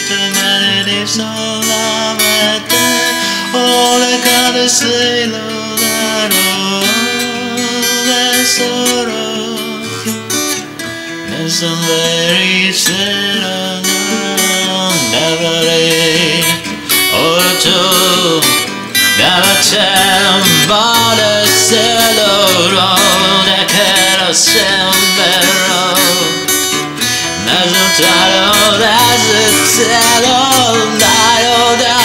humanity so love at all I gotta say, Lord, that all that sorrow. There's some very sad never lay or two. Never tell about a sailor on the cat of Sambero. There's no title, there's a title, night of the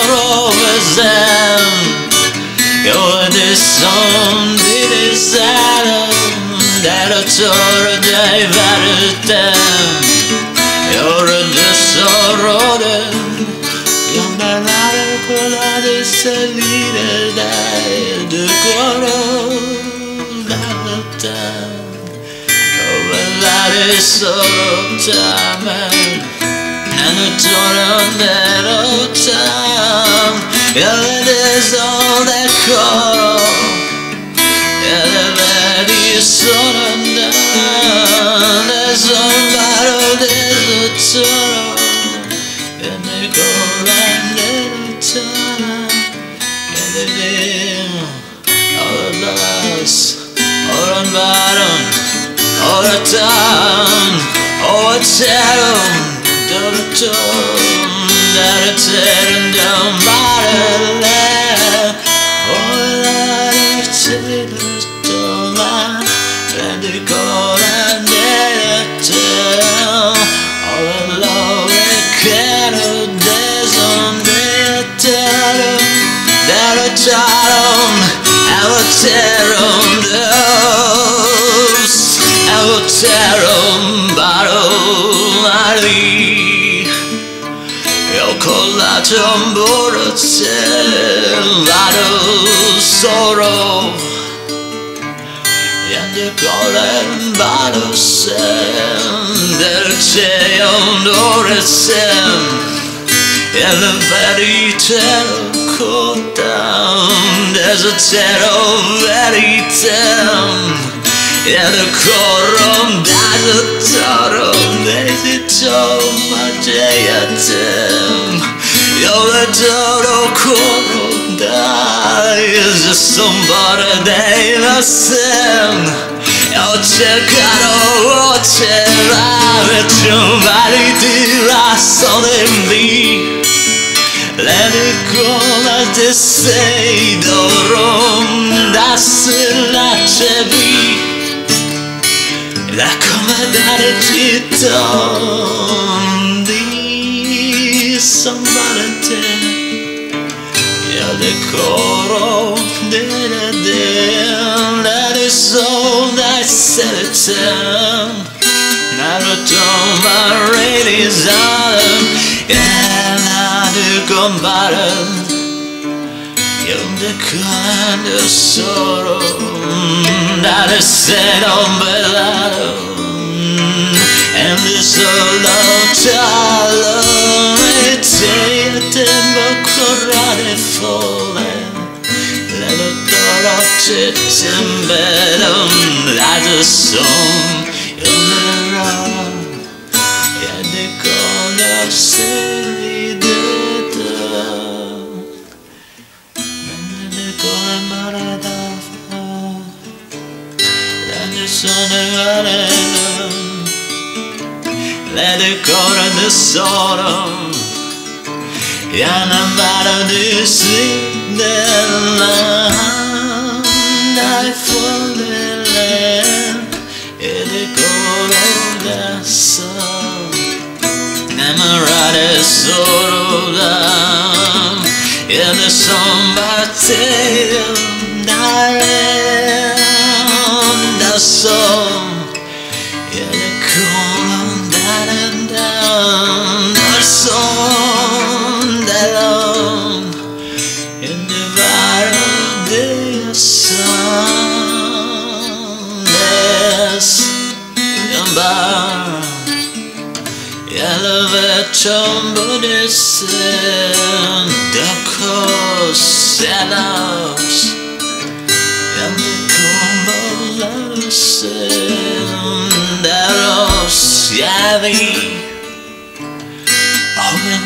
corrosion. You're the song, it is sad, that a tour diverted them. You're the sorrow. Young man, I could have said that the corner of time. Oh, well, that is sorrow time, and the tornado of time. Yeah, it is all that color. Yeah, the very sorrow down. There's somebody, there's a sorrow. And they go round little time. And they live all at last, all on bottom, all the time, all the town, double tone, that a tearing down by the land. All that is tailors don't mind. And they go round little town, all the love they can. There's someday a tell that a child I will tear on those, I will tear on bottle Ali. You'll call that on board a bottle sorrow. And the golden bottle sand, they'll say on the sand. And the very tail cold down. There's a tail very down. And the corum dies a total. There's a total much a time. You're the total corum dies. Somebody they must send. You'll check out all it's somebody did I saw them be. Let it go as they say, the wrong that's la chevi. La comandare città di somebody. Yeah, the coro della damn, that is all that said it down. Now don't my radius on, and I do combat. You're the kind of sorrow that is said on Belado, and this love child, it's a tempo corrade falling. Let it all of chips and bed on that a song. Yeah, they call us silly data. And they call it Maradafa. And the sun of let it go to the sorrow. Yeah, I'm about to sleep the land. I fall in land. It go the sun. I'm a rider sorrow down. Yeah, the sun by tail. The sun. Yeah, the cold down and down. The sun that long. In the viral day of sun. Elevation descend the coast shadows and the combo send the rose heavy. Oh,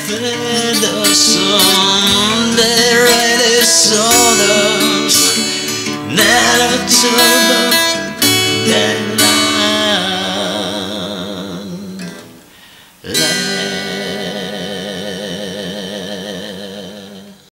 the sun, the red sodas, never to the land.